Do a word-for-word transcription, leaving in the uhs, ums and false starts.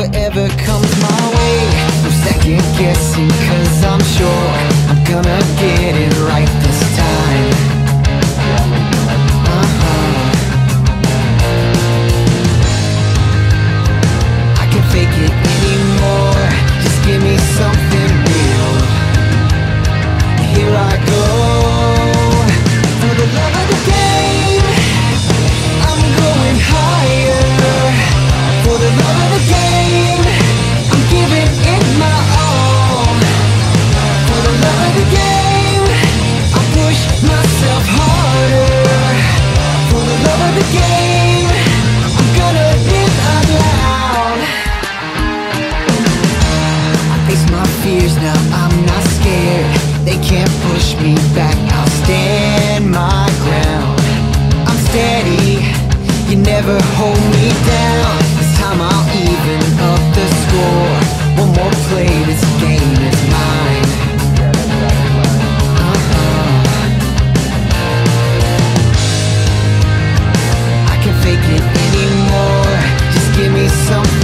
whatever comes my way. No second guessing, cause I'm sure I'm gonna get it right this time. Uh-huh. I can't fake it anymore, just give me something real. Here I go, for the love of the game, I'm going higher. For the love of the game, I'm giving it my all. For the love of the game, I push myself harder. For the love of the game, I'm gonna live out loud. I face my fears now, I'm not scared. They can't push me back, I'll stand my ground. I'm steady, you never hold me down. This time I'll even up the score. One more play, this game is mine. Uh-huh. I can't fake it anymore, just give me something